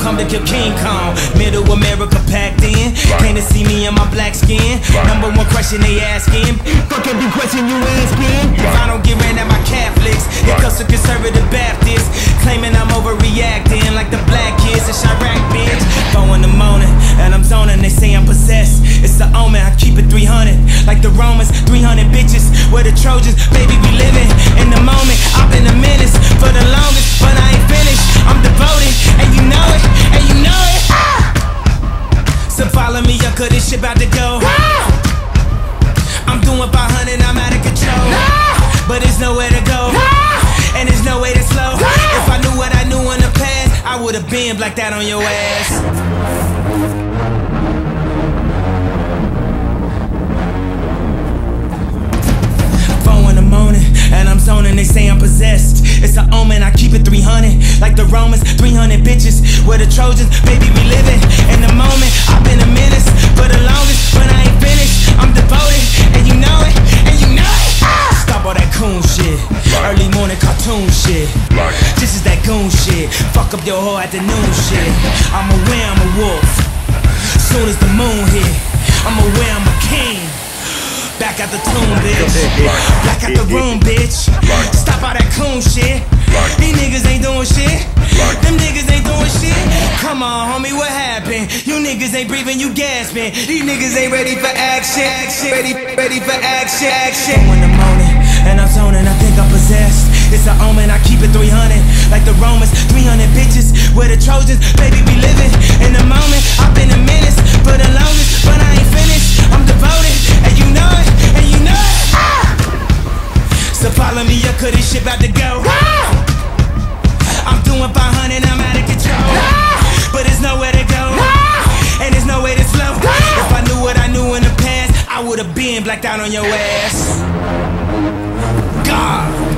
come to kill King Kong. Middle America packed in. Came to see me in my black skin. Number one question they asking. Fuck every question you asking. If I don't get ran at my Catholics, it goes to conservative Baptists, claiming I'm overreacting like the black kids in Chirac, bitch. 4 in the morning and I'm zoning. They say I'm possessed. It's the omen. I keep it 300 like the Romans. 300 bitches. We're the Trojans. Baby, we living in the moment. I've been a menace for the longest, but I ain't finished. I'm devoted, and you know it, and you know it. So follow me up, cause this shit about to go. I'm doing 500, I'm out of control. But there's nowhere to go, and there's no way to slow. If I knew what I knew in the past, I would've been blacked out on your ass. And I'm zoning, they say I'm possessed. It's an omen, I keep it 300 like the Romans. 300 bitches, we're the Trojans. Baby, we living in the moment. I've been a menace for the longest, but I ain't finished. I'm devoted, and you know it, and you know it. Stop all that coon shit, early morning cartoon shit. This is that goon shit, fuck up your whole afternoon shit. I'm aware I'm a wolf, soon as the moon hit. I'm aware I'm a king. Back at the tomb, bitch. Back at the room, bitch. Stop all that coon shit. These niggas ain't doing shit. Them niggas ain't doing shit. Come on, homie, what happened? You niggas ain't breathing, you gasping. These niggas ain't ready for action. Ready for action. 4 in the morning, and I'm zoning, I think I'm possessed. It's an omen, I keep it 300 like the Romans. 300 bitches, we're the Trojans. Baby, we living in the moment. I've been a menace for the longest, but I ain't finished. I'm devoted, and you know it, and you know it. So follow me up, cause this shit about to go. I'm doing 500, I'm out of control. But there's nowhere to go, and there's no way to slow. If I knew what I knew in the past, I would've been blacked out on your ass. God.